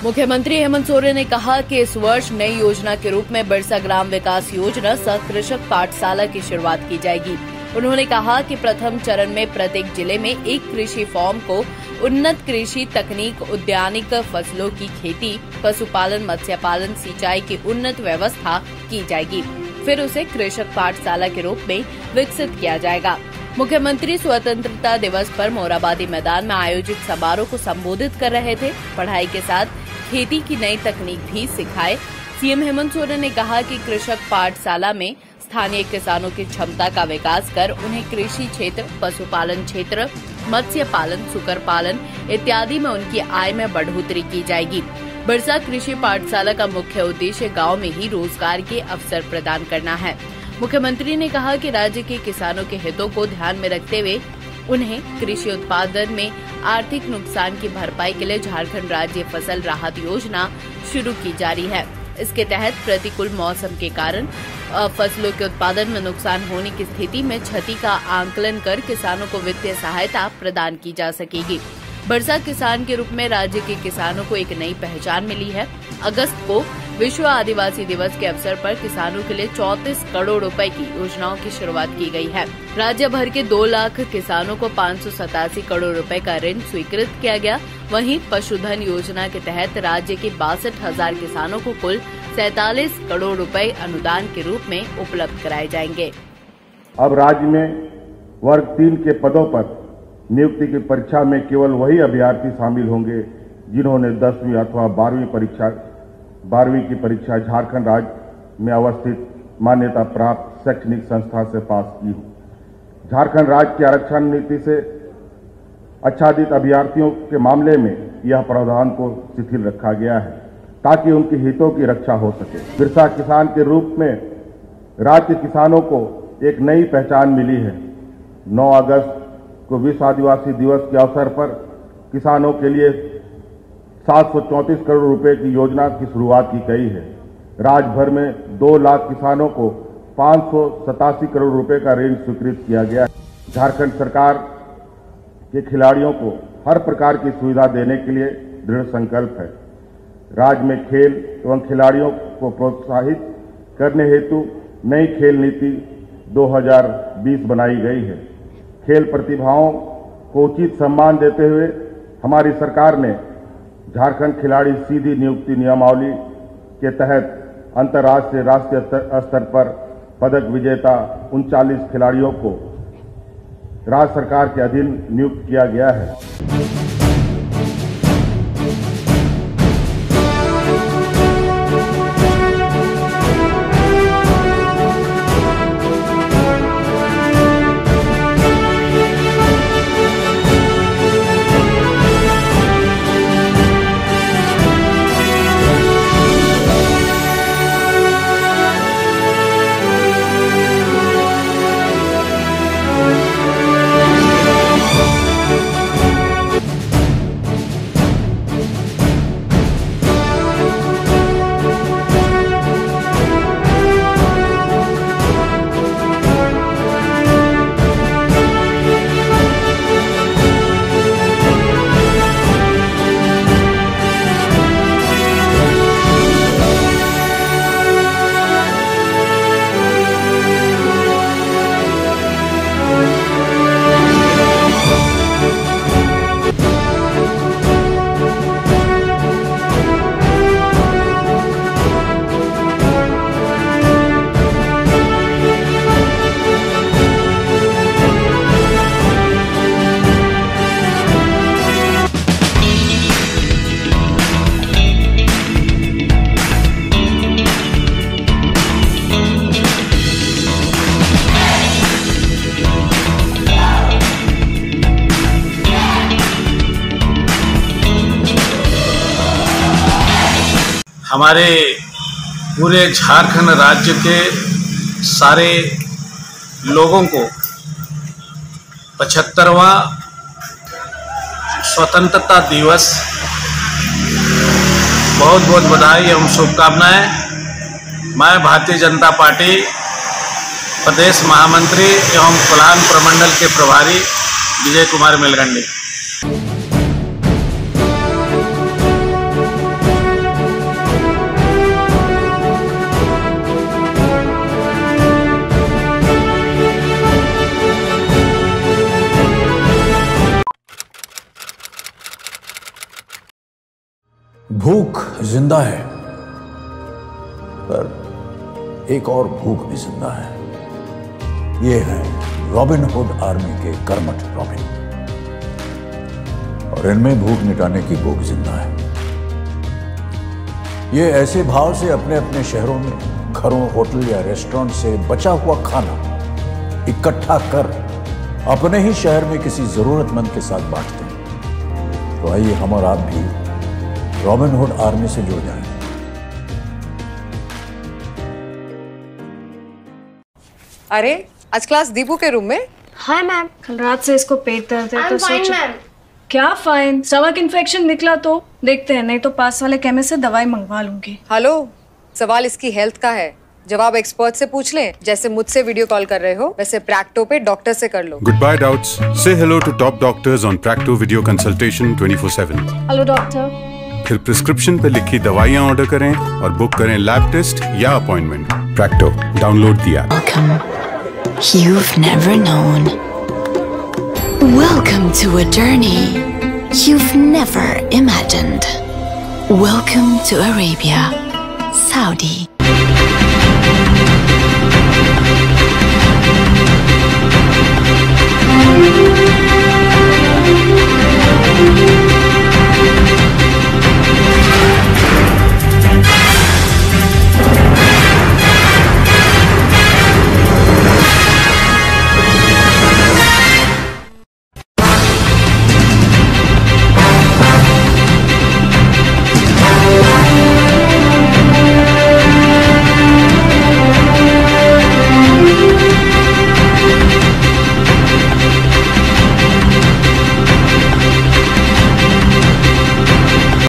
मुख्यमंत्री हेमंत सोरेन ने कहा कि इस वर्ष नई योजना के रूप में बिरसा ग्राम विकास योजना सह कृषक पाठशाला की शुरुआत की जाएगी। उन्होंने कहा कि प्रथम चरण में प्रत्येक जिले में एक कृषि फार्म को उन्नत कृषि तकनीक, उद्यानिक फसलों की खेती, पशुपालन, मत्स्य पालन, सिंचाई की उन्नत व्यवस्था की जाएगी। फिर उसे कृषक पाठशाला के रूप में विकसित किया जाएगा। मुख्यमंत्री स्वतंत्रता दिवस पर मोराबादी मैदान में आयोजित समारोह को संबोधित कर रहे थे। पढ़ाई के साथ खेती की नई तकनीक भी सिखाए। सीएम हेमंत सोरेन ने कहा कि कृषक पाठशाला में स्थानीय किसानों की क्षमता का विकास कर उन्हें कृषि क्षेत्र, पशुपालन क्षेत्र, मत्स्य पालन, सुकर पालन इत्यादि में उनकी आय में बढ़ोतरी की जाएगी। बिरसा कृषि पाठशाला का मुख्य उद्देश्य गांव में ही रोजगार के अवसर प्रदान करना है। मुख्यमंत्री ने कहा कि राज्य के किसानों के हितों को ध्यान में रखते हुए उन्हें कृषि उत्पादन में आर्थिक नुकसान की भरपाई के लिए झारखंड राज्य फसल राहत योजना शुरू की जा रही है। इसके तहत प्रतिकूल मौसम के कारण फसलों के उत्पादन में नुकसान होने की स्थिति में क्षति का आंकलन कर किसानों को वित्तीय सहायता प्रदान की जा सकेगी। बिरसा किसान के रूप में राज्य के किसानों को एक नई पहचान मिली है। अगस्त को विश्व आदिवासी दिवस के अवसर पर किसानों के लिए 34 करोड़ रुपए की योजनाओं की शुरुआत की गई है। राज्य भर के 2 लाख किसानों को 587 करोड़ रुपए का ऋण स्वीकृत किया गया। वहीं पशुधन योजना के तहत राज्य के 62,000 किसानों को कुल 47 करोड़ रुपए अनुदान के रूप में उपलब्ध कराए जाएंगे। अब राज्य में वर्ग 3 के पदों पर नियुक्ति की परीक्षा में केवल वही अभ्यर्थी शामिल होंगे जिन्होंने 10वीं अथवा 12वीं की परीक्षा झारखंड राज्य में अवस्थित मान्यता प्राप्त शैक्षणिक संस्था से पास की हो। झारखंड राज्य की आरक्षण नीति से आच्छादित अभ्यर्थियों के मामले में यह प्रावधान को शिथिल रखा गया है ताकि उनके हितों की रक्षा हो सके। बिरसा किसान के रूप में राज्य के किसानों को एक नई पहचान मिली है। 9 अगस्त को विश्व आदिवासी दिवस के अवसर पर किसानों के लिए 734 करोड़ रुपए की योजना की शुरुआत की गई है। राज्य भर में 2 लाख किसानों को 587 करोड़ रुपए का ऋण स्वीकृत किया गया है। झारखंड सरकार के खिलाड़ियों को हर प्रकार की सुविधा देने के लिए दृढ़ संकल्प है। राज्य में खेल एवं खिलाड़ियों को प्रोत्साहित करने हेतु नई खेल नीति 2020 बनाई गई है। खेल प्रतिभाओं को उचित सम्मान देते हुए हमारी सरकार ने झारखंड खिलाड़ी सीधी नियुक्ति नियमावली के तहत अंतर्राष्ट्रीय राष्ट्रीय स्तर पर पदक विजेता 39 खिलाड़ियों को राज्य सरकार के अधीन नियुक्त किया गया है। हमारे पूरे झारखंड राज्य के सारे लोगों को 75वां स्वतंत्रता दिवस बहुत बहुत बधाई एवं शुभकामनाएं। मैं भारतीय जनता पार्टी प्रदेश महामंत्री एवं कोल्हान प्रमंडल के प्रभारी विजय कुमार मेलगंडी। भूख जिंदा है, पर एक और भूख भी जिंदा है। ये है रॉबिन हुड आर्मी के कर्मठ रॉबिन, और इनमें भूख मिटाने की भूख जिंदा है। ये ऐसे भाव से अपने अपने शहरों में घरों, होटल या रेस्टोरेंट से बचा हुआ खाना इकट्ठा कर अपने ही शहर में किसी जरूरतमंद के साथ बांटते हैं। तो आइए हम और आप भी रॉबिन हुड आर्मी से जुड़ जाएं। अरे आज क्लास दीपू के रूम में? हाय मैम, कल रात से इसको पेट दर्द है तो सोच मैम। क्या फाइन? स्टमक इन्फेक्शन निकला तो देखते हैं, नहीं तो पास वाले केमिस्ट से दवाई मंगवा लूंगी। हेलो, सवाल इसकी हेल्थ का है, जवाब एक्सपर्ट से पूछ लें। जैसे मुझसे वीडियो कॉल कर रहे हो वैसे प्रैक्टो पे डॉक्टर से कर लो। Goodbye doubts. Say hello to top doctors on Practo video consultation 24/7. Hello doctor. फिर प्रिस्क्रिप्शन पे लिखी दवाइयाँ ऑर्डर करें और बुक करें लैब टेस्ट या appointment. Practo, download the app. Welcome. You've never known. Welcome to a journey you've never imagined. Welcome to Arabia, Saudi.